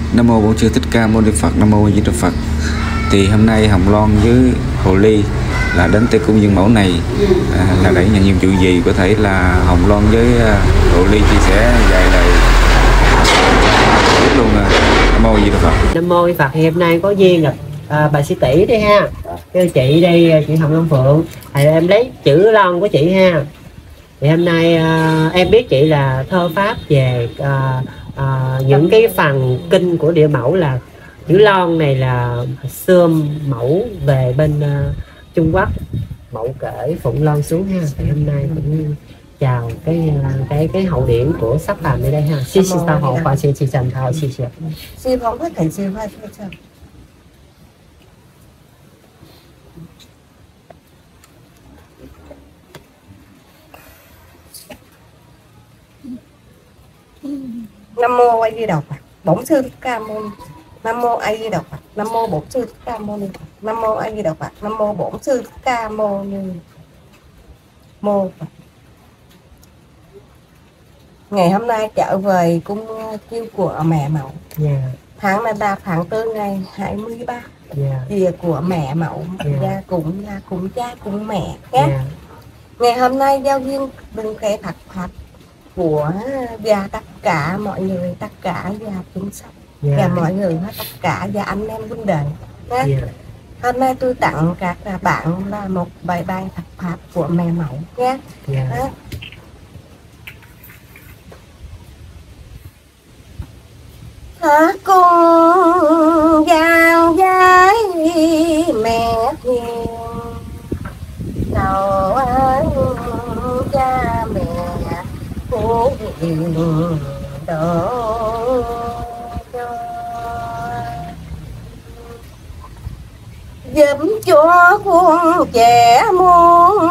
Nam mô Bổn Sư Thích Ca Mâu Ni Phật. Nam mô Di Đà Phật. Thì hôm nay Hồng Loan với Hồ Ly là đến Tây Cung Dương Mẫu này là để nhận nhiệm vụ gì? Có thể là Hồng Loan với Hồ Ly chia sẻ vài lời luôn. Nam mô Di Đà Phật. Nam mô Di Phật. Thì hôm nay có duyên gặp bà Sĩ Tỷ đi ha. Kêu chị đây, chị Hồng Loan Phượng. Thì em lấy chữ lon của chị ha. Thì hôm nay em biết chị là thơ pháp về những cái phần kinh của địa mẫu, là chữ lon này là xưa mẫu về bên Trung Quốc, mẫu kể Phụng Lon xuống ha. Thì hôm nay cũng chào cái hậu điển của sắc phàm ở đây ha. Xin tao hộ và xin trần thảo xin chào. Xin phóng hết cảnh xin hoa cho. Nam mô A Di Đà Phật. Bổn Sư Thích Ca Mâu Ni. Nam mô A Di Đà Phật. Nam mô Bổn Sư Thích Ca Mâu Ni. Nam mô A Di Đà Phật. Nam mô Bổn Sư Thích Ca Mâu Ni. Mô Phật. Ngày hôm nay trở về cung chiêu của mẹ Mẫu. Tháng này là tháng 4 ngày 23. Về của mẹ Mẫu, gia cùng cha cùng mẹ nhé. Ngày hôm nay giao duyên đừng kể thật Phật của và tất cả mọi người, tất cả và chúng sanh và mọi người hết, tất cả và anh em huynh đệ nhé. Hôm nay tôi tặng các bạn là một bài thật pháp của mẹ Mẫu nhé. Thả cùng vàng gái mẹ hiền, cầu anh cha mẹ phú hiền độ cho, giúp cho khuôn trẻ muôn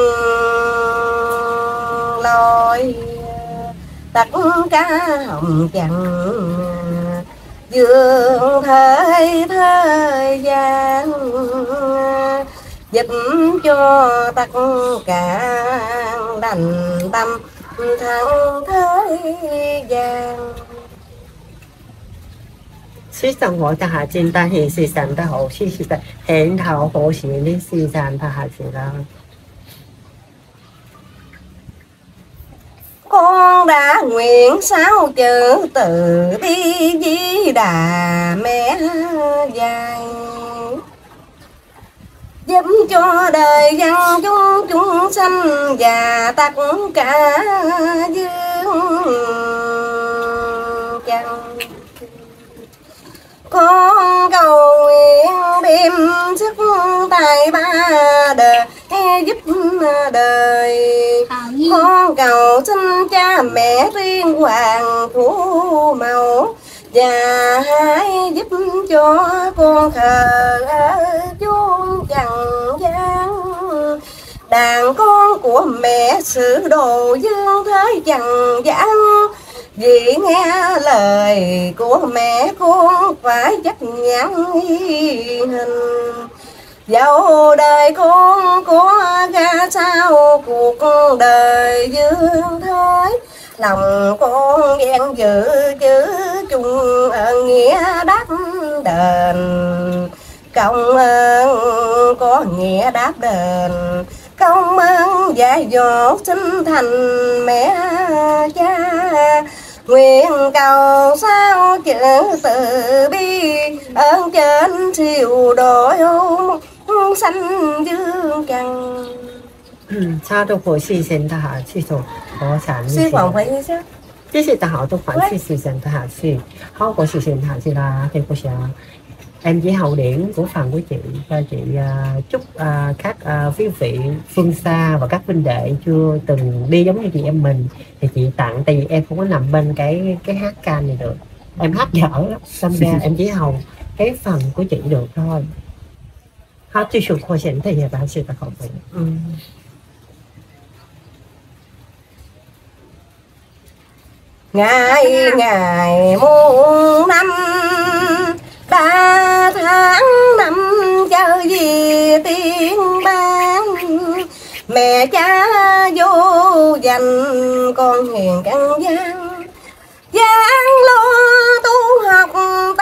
lối tất cả hồng trần dương thời gian, giúp cho tất cả đành tâm thắng thế gian. Suy sanh hộ ta hạ trên ta hiện suy sanh ta hộ suy suy ta hiện thảo hộ sĩ lý suy sanh ta hạ trên ta. Con đã nguyện sáu chữ từ bi Di Đà mẹ dạy, giúp cho đời dân chúng sanh và tất cả dương trần. Con cầu nguyện đêm sức tài ba đời giúp đời. Con cầu xin cha mẹ riêng hoàng phú mẫu và hãy giúp cho con khờ ở chốn trần gian. Đàn con của mẹ sự đồ dương thế trần gian, vì nghe lời của mẹ con phải chấp nhận hình. Dẫu đời con có ra sao cuộc đời dương thế, lòng con ghen dữ chữ chung ơn nghĩa đáp đền. Công ơn có nghĩa đáp đền, công ơn dạy dỗ sinh thành mẹ cha. Nguyện cầu sao chữ từ bi ơn trên siêu độ sanh dương trần. Cha都佛系神他下去做佛产。 sư hoàng phải như sao? 这些大好都反去事神他下去，好過事神下去啦。thì cô sẽ em chỉ hậu điển của phần của chị cho chị chúc các quý vị phương xa và các huynh đệ chưa từng đi giống như chị em mình thì chị tặng, tại vì em không có nằm bên cái hát ca này được, em hát dở lắm, đâm ra em chỉ hầu cái phần của chị được thôi. Hát tuy sụt hồi sinh thì nhà bạn sự ta không phải. Ngày ngày muôn năm 3 tháng năm chờ gì tiên ban, mẹ cha vô dành con hiền căn gian, gian lo tu học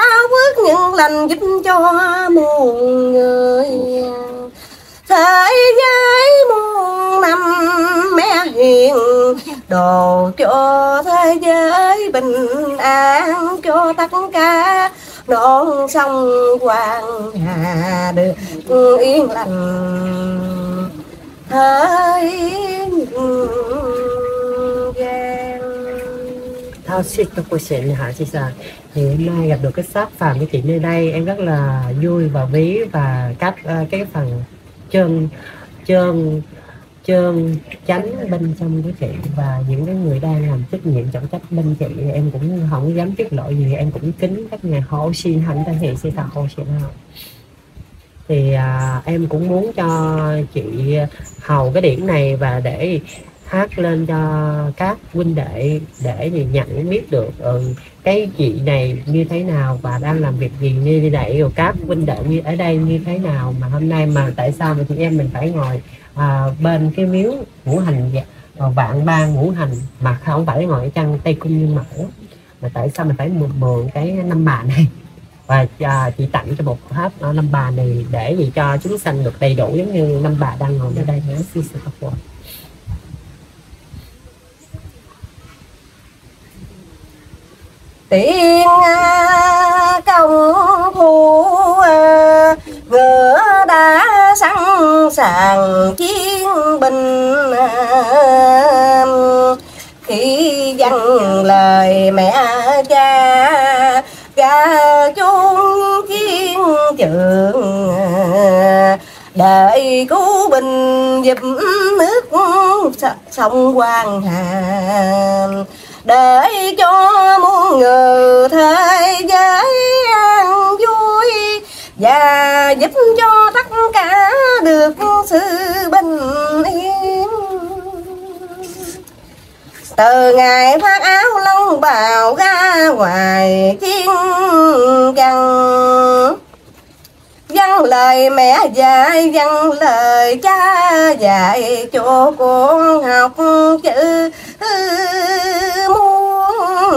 giúp cho muôn người. Thế giới muôn năm mẹ hiền, đồ cho thế giới bình an, cho tất cả non sông Hoàng Hà được yên lành thời gian. Thao xịt cho cô xịn hả chị Sa? Thì hôm nay gặp được cái shop Phạm với chị nơi đây em rất là vui và ví, và cái phần trơn chánh bên trong của chị và những cái người đang làm trách nhiệm trọng trách bên chị, em cũng không dám tiết lộ gì, em cũng kính các nhà hộ xin hành ta hiện sẽ tạo hộ xin không. Thì em cũng muốn cho chị hầu cái điểm này và để hát lên cho các huynh đệ để nhận biết được cái chị này như thế nào và đang làm việc gì như vậy, rồi các huynh đệ như ở đây như thế nào, mà hôm nay mà tại sao mà chị em mình phải ngồi bên cái miếu ngũ hành vạn ba ngũ hành mà không phải ngồi ở chân Tây Cung Như Mẫu, mà tại sao mình phải mượn cái năm bà này và chị tặng cho một tháp năm bà này để gì cho chúng sanh được đầy đủ giống như năm bà đang ngồi ở đây nữa. Xin sự cảm ơn. Tiếng công phu ngựa đã sẵn sàng chiến binh, khi dâng lời mẹ cha ra chốn chiến trường, đợi cứu binh giúp nước sông Hoàng Hà, để cho muôn người thế giới an vui và giúp cho tất cả được sự bình yên. Từ ngày phát áo long bào ra ngoài chiến tranh, dâng lời mẹ dạy, dâng lời cha dạy cho con học chữ muôn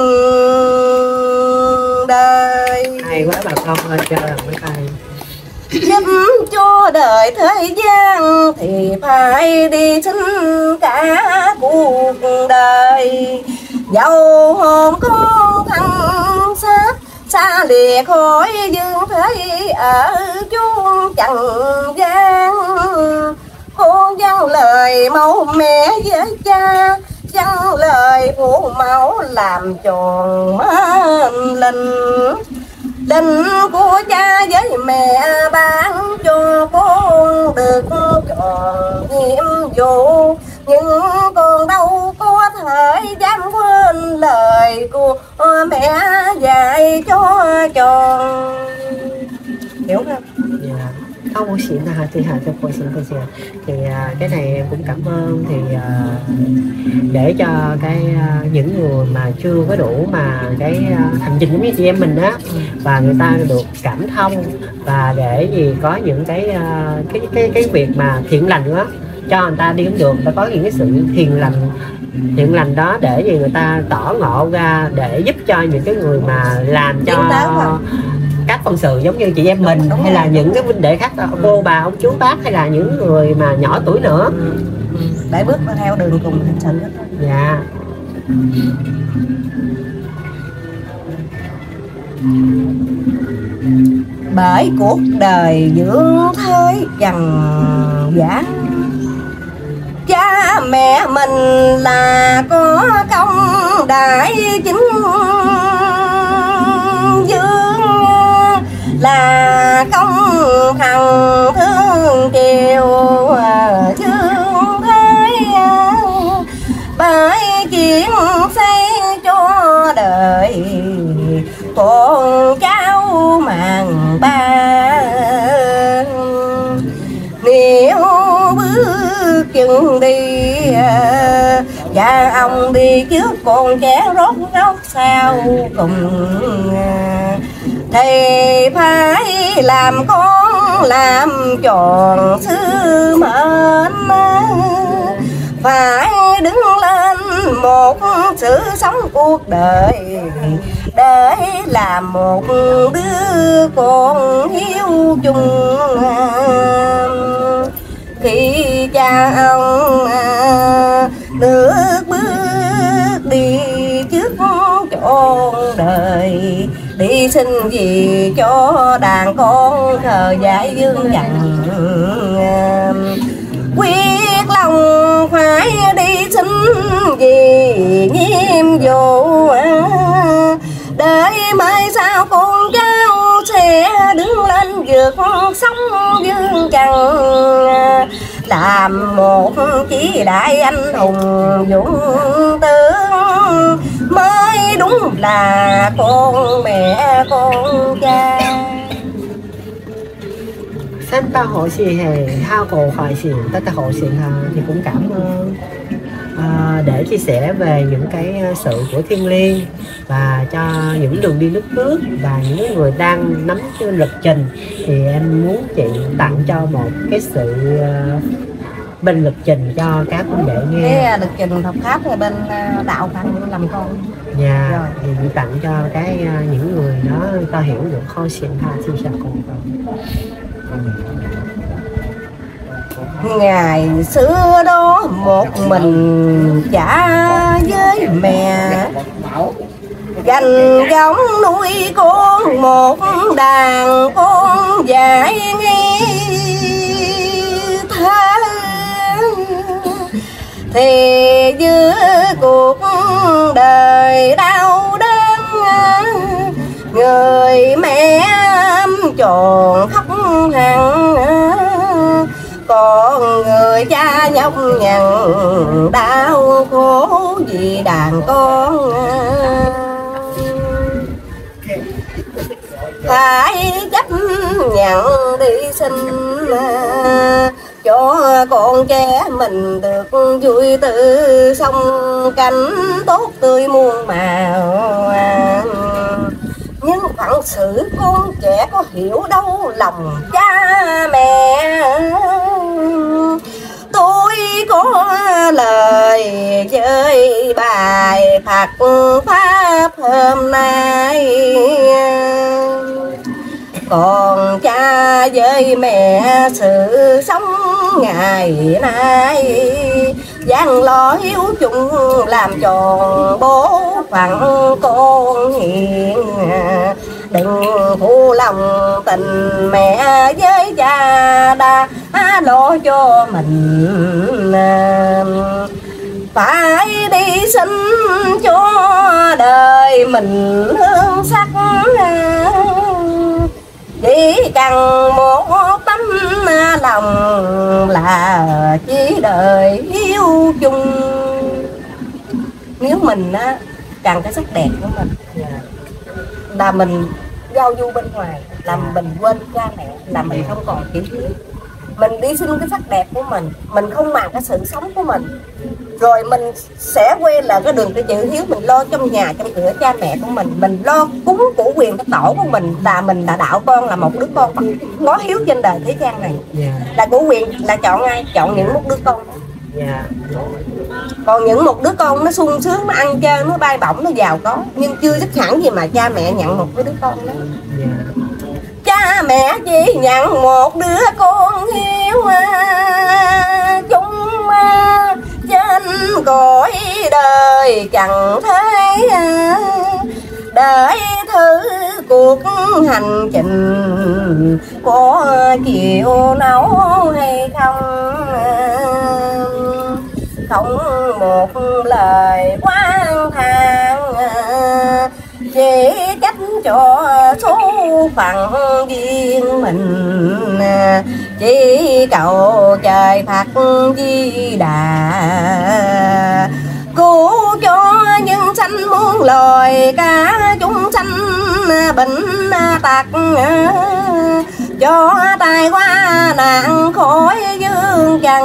đời. Hay quá bà con ơi, cho làm cái tay. Giúp cho đời thế gian thì phải đi xin cả cuộc đời, dẫu hồn con thân xác xa lìa khỏi dương thế ở chốn trần gian. Con dâng lời mẫu mẹ với cha, dâng lời phụ mẫu làm tròn lệnh, định của cha với mẹ ban cho con được tròn nhiệm vụ, nhưng con đâu có thể dám quên lời của mẹ dạy cho tròn. Hiểu không? Yeah. Không có xịn hả chị Hà cho cô xịn cô chị. Thì cái này em cũng cảm ơn, thì để cho cái những người mà chưa có đủ mà cái hành trình giống như chị em mình á, và người ta được cảm thông, và để gì có những cái việc mà thiện lành đó cho người ta đi đến được, ta có những cái sự thiện lành đó để gì người ta tỏ ngộ ra để giúp cho những cái người mà làm cho các phần sự giống như chị em mình, hay là những cái huynh đệ khác, cô bà ông chú bác, hay là những người mà nhỏ tuổi nữa để bước theo đường cùng hành trình đó. Dạ. Bởi cuộc đời dưỡng thế dần dã, cha mẹ mình là có công đại chính dương, là công thần thương kiều dương thế, bởi chuyện xây cho đời con cháu màng ba. Nếu bước chân đi cha ông đi trước, con trẻ rốt sau cùng, thì phải làm con làm tròn sứ mệnh, phải đứng lên một sự sống cuộc đời, để làm một đứa con hiếu chung. Khi cha ông nước bước đi trước trọn đời, đi xin gì cho đàn con thờ giải dương dặn. Quyết lòng phải đi xin gì nhiệm vụ, để mai sau con cháu sẽ đứng lên vượt sóng dương trần, làm một chí đại anh hùng dũng tướng, mới đúng là con mẹ con cha. Xem ta hộ xì hề hao cổ khỏi xì ta hộ xì hà, thì cũng cảm ơn để chia sẻ về những cái sự của thiên liêng, và cho những đường đi nước bước và những người đang nắm trên lịch trình, thì em muốn chị tặng cho một cái sự bên lịch trình cho các huynh đệ nghe. Cái lịch trình Phật pháp là bên đạo Phật làm con. Dạ, rồi thì chị tặng cho cái những người đó ta hiểu được kho xiên tha xin chào con. Ngày xưa đó một mình cha với mẹ, gánh góng nuôi con một đàn con dạy nghi thế. Thì giữa cuộc đời đau đớn, người mẹ tròn khóc hằn, còn người cha nhọc nhằn đau khổ vì đàn con. Phải chấp nhận đi xin cho con trẻ mình được vui tự sông cảnh tốt tươi muôn màu. Nhưng phận sự con trẻ có hiểu đâu lòng cha mẹ. Tôi có lời chơi bài Phật pháp hôm nay, còn cha với mẹ sự sống ngày nay, gian lo hiếu chung làm tròn bố phận con hiền. Đừng phụ lòng tình mẹ với cha đã lo cho mình, phải đi xin cho đời mình hương sắc. Chỉ cần một tấm lòng là chỉ đời hiếu chung. Nếu mình cần cái sắc đẹp của mình là mình giao du bên ngoài, là mình quên cha mẹ, là mình không còn chữ hiếu. Mình đi xin cái sắc đẹp của mình không màng cái sự sống của mình, rồi mình sẽ quên là cái đường cái chữ hiếu. Mình lo trong nhà trong cửa cha mẹ của mình lo cúng của quyền cái tổ của mình, là mình là đạo con, là một đứa con có hiếu trên đời thế gian này. Là của quyền là chọn ai? Chọn những một đứa con. Còn những một đứa con nó sung sướng, nó ăn chơi, nó bay bổng, nó giàu có, nhưng chưa chắc hẳn gì mà cha mẹ nhận một cái đứa con đó. Cha mẹ chỉ nhận một đứa con hiếu chung trên cõi đời chẳng thấy, để thử cuộc hành trình có chịu nấu hay không. Không một lời oán than, chỉ cách cho số phận duyên mình. Chỉ cầu trời Phật Di Đà cứu cho nhân sanh muôn loài, cả chúng sanh bệnh tật, cho tai qua nạn khỏi dương trần.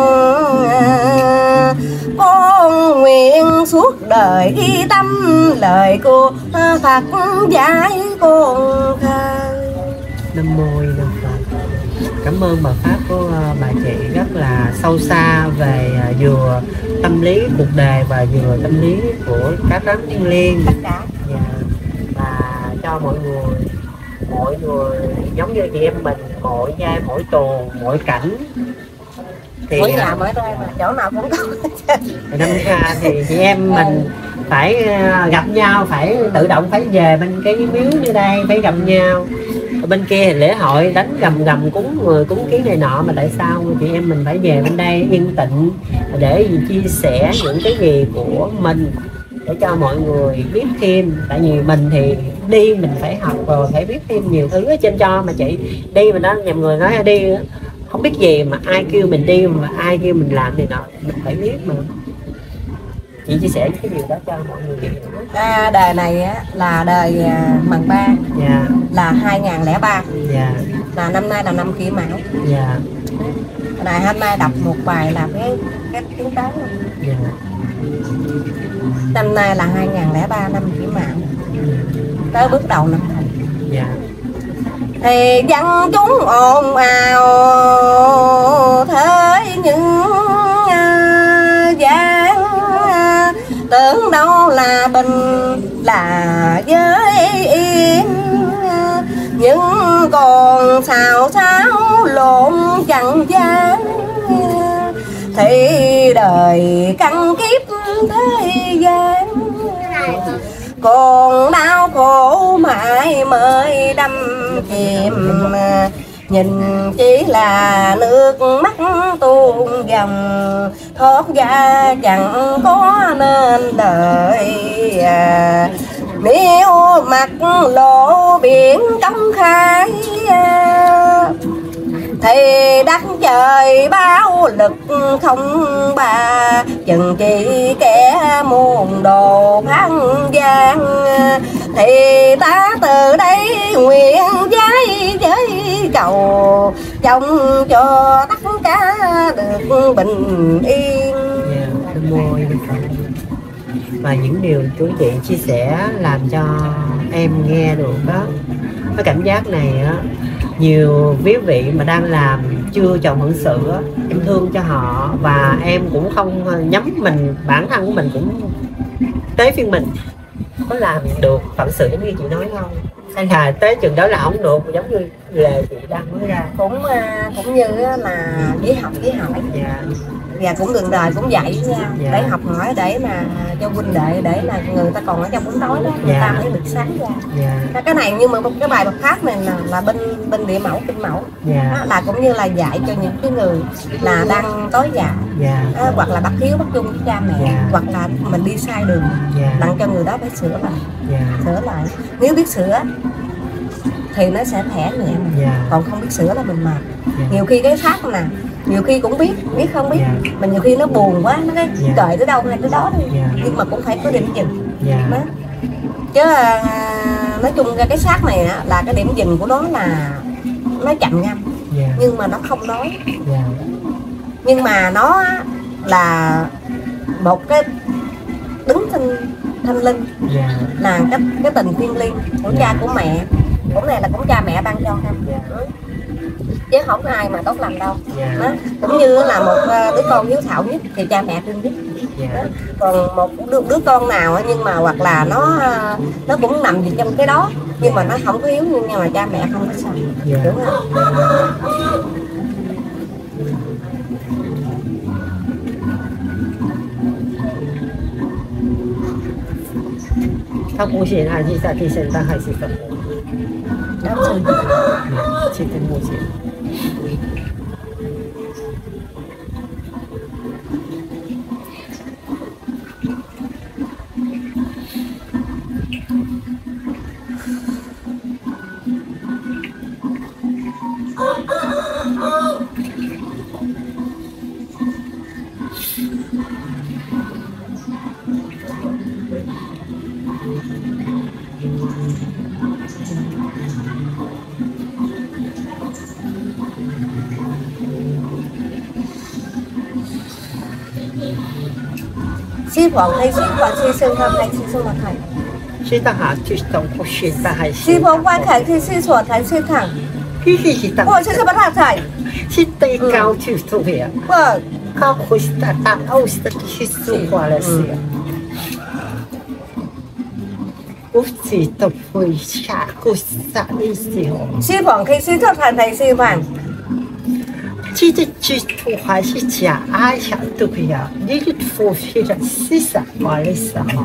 Con nguyện suốt đời ghi tâm lời của Phật dạy con thơ. Nam mô Nam Phật. Cảm ơn bài pháp của bà chị rất là sâu xa về vừa tâm lý cuộc đời và vừa tâm lý của các đấng thiên liêng. Tất cả. Và cho mọi người giống như chị em mình, mỗi giai mỗi tuồng mỗi cảnh thì mỗi nhà mỗi nơi mà chỗ nào cũng có. năm ra thì chị em mình phải gặp nhau, phải tự động phải về bên cái miếu như đây, phải gặp nhau. Ở bên kia thì lễ hội đánh gầm cúng người cúng kiến này nọ, mà tại sao chị em mình phải về bên đây yên tĩnh để chia sẻ những cái gì của mình để cho mọi người biết thêm. Tại vì mình thì đi mình phải học rồi, phải biết thêm nhiều thứ ở trên cho. Mà chị đi mình đó, nhầm người nói đi không biết gì mà ai kêu mình đi mà ai kêu mình làm thì nọ, mình phải biết mà. Chị chia sẻ cái điều đó cho mọi người biết. Đời này á, là đời mần ba, là 2003, là năm nay là năm Kỷ Mão. Này hôm nay đọc một bài là cái tiếng Táo. Năm nay là 2003 năm Kỷ Mão, tới bước đầu năm Thìn. Thì dân chúng ồn ào thế những gian, tưởng đâu là bình là giới yên, nhưng còn xào xáo lộn chẳng gian. Thì đời căng kiếp thế gian, còn đau khổ mãi mới đâm chìm. Nhìn chỉ là nước mắt tuôn dòng, thoát ra chẳng có nên đời. Nếu mặt lộ biển công khai, thì đất trời bao lực không bà. Chừng chỉ kẻ muôn đồ phán gian, thì ta từ đây nguyện giấy với cầu, trông cho tất cả được bình yên. Và những điều chú chị chia sẻ làm cho em nghe được đó, cái cảm giác này á, nhiều quý vị mà đang làm chưa chồng hưởng sự á, em thương cho họ. Và em cũng không nhắm mình, bản thân của mình cũng tới phiên mình có làm được phận sự giống như chị nói không, hay là tới chừng đó là không được, giống như là chị đang nói ra. Cũng như là với học với hỏi. Và cũng đường đời cũng dạy nha, để học hỏi, để mà cho huynh đệ, để là người ta còn ở trong bóng tối đó, người ta mới được sáng ra. Cái này nhưng mà một cái bài bậc khác này là bên địa mẫu kinh mẫu, đó, là cũng như là dạy cho những cái người là đang tối dạ, hoặc là bất hiếu bất trung với cha mẹ, hoặc là mình đi sai đường, đặng cho người đó phải sửa lại, sửa lại. Nếu biết sửa thì nó sẽ thẻ nhẹ, còn không biết sửa là mình mệt. Nhiều khi cái khác nè, nhiều khi cũng biết không biết, mà nhiều khi nó buồn quá, nó cái trời tới đâu hay tới đó đi, nhưng mà cũng phải có điểm dừng. Chứ nói chung ra cái xác này là cái điểm dừng của nó là nó chậm ngâm, nhưng mà nó không nói. Nhưng mà nó là một cái đứng thanh linh, là cái tình thiêng liêng của cha của mẹ. Cũng này là cũng cha mẹ ban cho em, chứ không ai mà tốt lành đâu. Đó. Cũng như là một đứa con hiếu thảo nhất thì cha mẹ thương nhất. Còn một đứa con nào nhưng mà hoặc là nó cũng nằm gì trong cái đó, nhưng mà nó không có hiếu, nhưng mà cha mẹ không có sao. Đúng không? 他不信他地下地神，但还是什么？其实目前。 Sư phụ hay sư phụ sư sư thầm hay sư sư là thầy. Sư ta hạ sư tổng của sư ta hay sư phụ quan khởi thì sư phụ thầy sư thằng. Khi sư ta. Ủa sư sư bắt thầy. Sư tây cao sư tu hiện. Vâng. có kusta ta austa chisu qua là gì Uchi tập vui cha kusta đi xỉu sư phận khi sư thọ thành thầy sư phận chỉ để chỉ thu hay là cha ai想都不要你就付费了40块的时候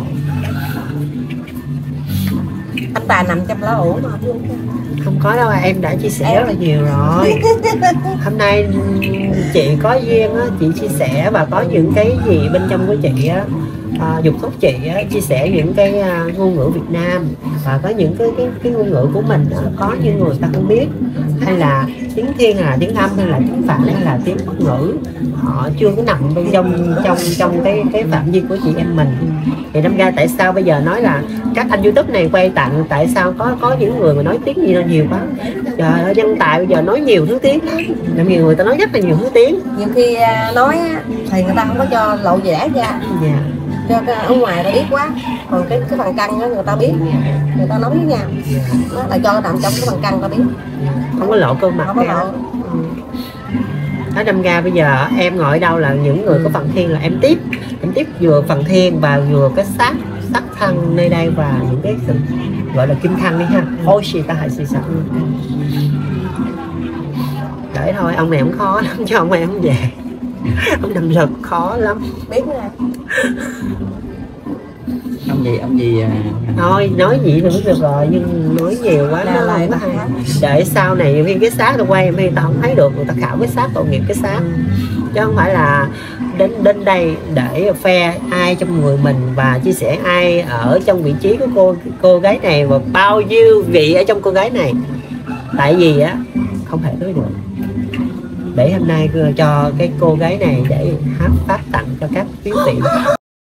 anh bà nằm trong lá ổ mà không có đâu em đã chia sẻ rất là nhiều rồi hôm nay chị có duyên á, chị chia sẻ và có những cái gì bên trong của chị á, dục thúc chị á, chia sẻ những cái ngôn ngữ Việt Nam và có những cái ngôn ngữ của mình á, có những người ta không biết hay là tiếng Thiên hay là tiếng Âm hay là tiếng Phạn hay là tiếng Quốc ngữ họ chưa có nằm bên trong cái phạm vi của chị em mình thì đâm ra tại sao bây giờ nói là các anh YouTube này quay tặng tại sao có những người mà nói tiếng gì nó nhiều quá trời ơi nhân tài bây giờ nói nhiều thứ tiếng lắm nhiều người ta nói rất là nhiều thứ tiếng nhiều khi nói thì người ta không có cho lộ vẻ ra cho ở ngoài ta biết quá còn cái phần căn đó người ta biết người ta nói với nhau đó là cho nằm trong cái phần căn ta biết không có lộ cơ mặt không có lộ nó đâm ra bây giờ em ngồi ở đâu là những người có phần thiên là em tiếp vừa phần thiên và vừa cái sắc thân nơi đây và những cái sự gọi là kim thân đi ha ôi xì ta hãy xì sợ để thôi ông này không khó lắm cho ông này không về ông nằm lực khó lắm biết nè ông gì thôi nói gì thì cũng được rồi nhưng nói nhiều quá nó không có hay để sau này khi cái xác tao quay người ta không thấy được người ta khảo cái xác tội nghiệp cái xác chứ không phải là đến đây để phe ai trong người mình và chia sẻ ai ở trong vị trí của cô gái này và bao nhiêu vị ở trong cô gái này tại vì á không thể nói được để hôm nay cho cái cô gái này để hát pháp tặng cho các quý vị